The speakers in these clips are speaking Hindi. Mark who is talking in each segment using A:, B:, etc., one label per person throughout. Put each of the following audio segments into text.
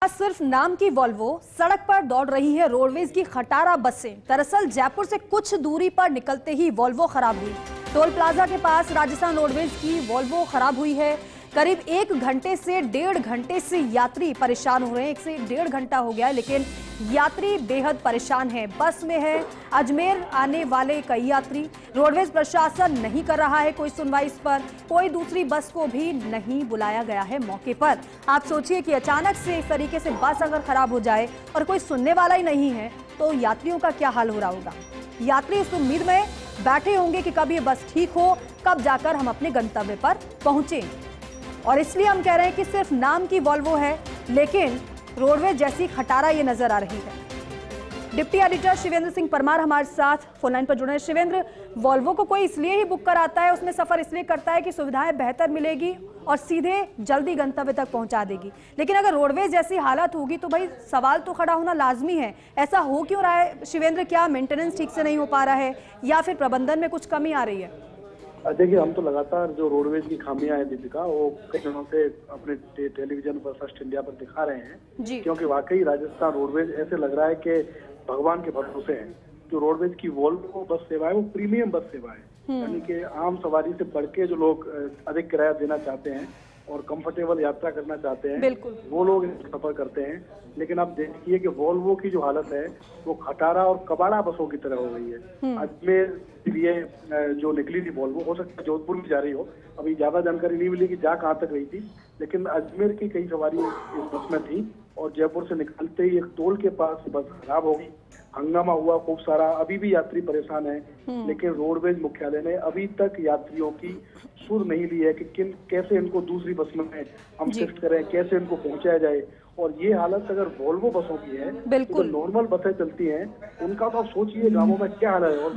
A: सिर्फ नाम की वॉल्वो सड़क पर दौड़ रही है रोडवेज की खटारा बसें। दरअसल जयपुर से कुछ दूरी पर निकलते ही वॉल्वो खराब हुई। टोल प्लाजा के पास राजस्थान रोडवेज की वॉल्वो खराब हुई है। करीब 1 घंटे से 1.5 घंटे से यात्री परेशान हो रहे हैं। 1 से 1.5 घंटा हो गया है, लेकिन यात्री बेहद परेशान है। बस में है अजमेर आने वाले कई यात्री। रोडवेज प्रशासन नहीं कर रहा है कोई सुनवाई इस पर। कोई दूसरी बस को भी नहीं बुलाया गया है मौके पर। आप सोचिए कि अचानक से इस तरीके से बस अगर खराब हो जाए और कोई सुनने वाला ही नहीं है तो यात्रियों का क्या हाल हो रहा होगा। यात्री इस उम्मीद में बैठे होंगे कि कब ये बस ठीक हो, कब जाकर हम अपने गंतव्य पर पहुंचे। और इसलिए हम कह रहे हैं कि सिर्फ नाम की वॉल्वो है, लेकिन रोडवेज जैसी खटारा ये नजर आ रही है। डिप्टी एडिटर शिवेंद्र सिंह परमार हमारे साथ फोनलाइन पर जुड़े हैं। शिवेंद्र, वॉल्वो को कोई इसलिए ही बुक कराता है, उसमें सफर इसलिए करता है कि सुविधाएं बेहतर मिलेगी और सीधे जल्दी गंतव्य तक पहुंचा देगी, लेकिन अगर रोडवेज जैसी हालत होगी तो भाई सवाल तो खड़ा होना लाजमी है। ऐसा हो क्यों रहा है शिवेंद्र? क्या मेंटेनेंस ठीक से नहीं हो पा रहा है या फिर प्रबंधन में कुछ कमी आ रही है?
B: देखिए, हम तो लगातार जो रोडवेज की खामियां हैं दीपिका, वो कई दिनों से अपने टेलीविजन पर, फर्स्ट इंडिया पर दिखा रहे हैं क्योंकि वाकई राजस्थान रोडवेज ऐसे लग रहा है कि भगवान के भरोसे है। जो रोडवेज की वोल्वो बस सेवा है वो प्रीमियम बस सेवा है, यानी कि आम सवारी से बढ़ के जो लोग अधिक किराया देना चाहते हैं और कंफर्टेबल यात्रा करना चाहते हैं, वो लोग सफर करते हैं। लेकिन आप देखिए कि वोल्वो की जो हालत है वो खटारा और कबाड़ा बसों की तरह हो गई है। अजमेर के लिए जो निकली थी वोल्वो, हो सकता है जोधपुर भी जा रही हो, अभी ज्यादा जानकारी नहीं मिली कि जा कहाँ तक रही थी, लेकिन अजमेर की कई सवारी इस बस में थी और जयपुर से निकलते ही एक टोल के पास बस खराब हो गई। हंगामा हुआ खूब सारा, अभी भी यात्री परेशान है, लेकिन रोडवेज मुख्यालय ने अभी तक यात्रियों की सुध नहीं ली है कि कैसे इनको दूसरी बस में हम शिफ्ट करें, कैसे इनको पहुंचाया जाए। और ये हालत अगर वोल्वो बसों की है, तो नॉर्मल बसें चलती हैं उनका तो आप सोचिए गाँवों में क्या हाल है। और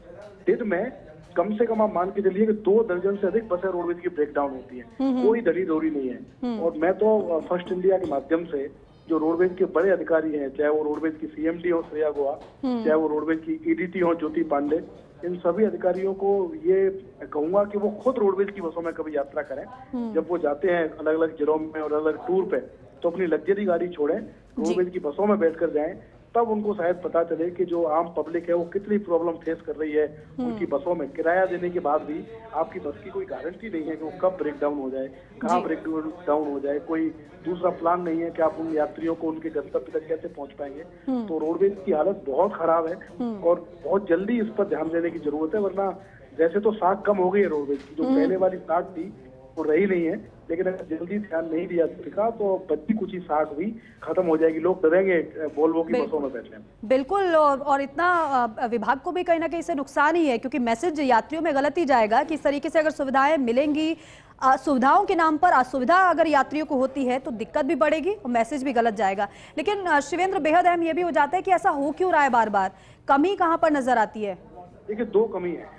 B: दिन में कम से कम आप मान के चलिए कि 2 दर्जन से अधिक बसें रोडवेज की ब्रेक डाउन होती है, कोई दड़ी दौड़ी नहीं है। और मैं तो फर्स्ट इंडिया के माध्यम से जो रोडवेज के बड़े अधिकारी हैं, चाहे वो रोडवेज की सीएमडी हो श्रेया गोवा, चाहे वो रोडवेज की ईडीटी हो ज्योति पांडे, इन सभी अधिकारियों को ये कहूंगा कि वो खुद रोडवेज की बसों में कभी यात्रा करें। जब वो जाते हैं अलग अलग जिलों में और अलग अलग टूर पे, तो अपनी लग्जरी गाड़ी छोड़ें, रोडवेज की बसों में बैठकर जाएं, तब उनको शायद पता चले कि जो आम पब्लिक है वो कितनी प्रॉब्लम फेस कर रही है उनकी बसों में। किराया देने के बाद भी आपकी बस की कोई गारंटी नहीं है कि वो कब ब्रेक डाउन हो जाए, कहाँ ब्रेक डाउन हो जाए, कोई दूसरा प्लान नहीं है कि आप उन यात्रियों को उनके गंतव्य तक कैसे पहुंच पाएंगे। तो रोडवेज की हालत बहुत खराब है और बहुत जल्दी इस पर ध्यान देने की जरूरत है, वरना वैसे तो साख कम हो गई है रोडवेज की, जो पहले वाली साख थी वो रही नहीं है, लेकिन अगर जल्दी ध्यान नहीं दिया तो बच्ची कुछ ही साख भी खत्म हो जाएगी। लोग डरेंगे वोल्वो की बसों में बैठने में।
A: बिल्कुल, और इतना विभाग को भी कहीं ना कहीं से नुकसान ही है, क्योंकि मैसेज यात्रियों में गलत ही जाएगा कि इस तरीके से अगर सुविधाएं मिलेंगी, सुविधाओं के नाम पर असुविधा अगर यात्रियों को होती है तो दिक्कत भी बढ़ेगी और मैसेज भी गलत जाएगा। लेकिन शिवेंद्र, बेहद अहम ये भी हो जाता है कि ऐसा हो क्यों रहा है बार बार, कमी कहाँ पर नजर आती है?
B: देखिए, दो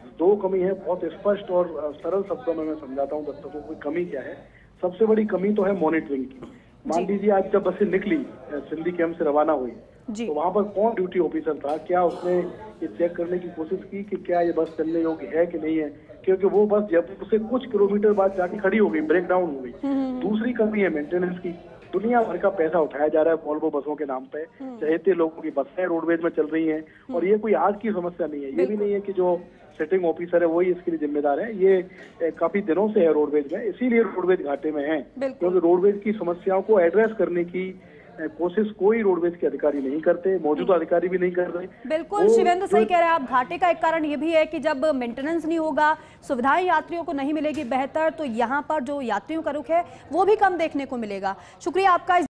B: कमी है बहुत स्पष्ट और सरल शब्दों में मैं समझाता हूँ दर्शकों को कमी क्या है। सबसे बड़ी कमी तो है मॉनिटरिंग की। मान लीजिए आज जब बसें निकली, सिंधी कैंप से रवाना हुई, तो वहां पर कौन ड्यूटी ऑफिसर था? क्या उसने ये चेक करने की कोशिश की कि क्या ये बस चलने योग्य है कि नहीं है? क्योंकि वो बस जयपुर से कुछ किलोमीटर बाद जाके खड़ी हो गई, ब्रेक डाउन हो गई। दूसरी कमी है मेंटेनेंस की। दुनिया भर का पैसा उठाया जा रहा है वोल्वो बसों के नाम पे, चहेते लोगों की बसें रोडवेज में चल रही हैं, और ये कोई आज की समस्या नहीं है। ये भी नहीं है कि जो सेटिंग ऑफिसर है वही इसके लिए जिम्मेदार है, ये काफी दिनों से है रोडवेज में, इसीलिए रोडवेज घाटे में है, क्योंकि रोडवेज की समस्याओं को एड्रेस करने की कोशिश कोई रोडवेज के अधिकारी नहीं करते, मौजूदा अधिकारी भी नहीं कर रहे।
A: बिल्कुल शिवेंद्र, सही कह रहे हैं आप। घाटे का एक कारण ये भी है कि जब मेंटेनेंस नहीं होगा, सुविधाएं यात्रियों को नहीं मिलेगी बेहतर, तो यहाँ पर जो यात्रियों का रुख है वो भी कम देखने को मिलेगा। शुक्रिया आपका।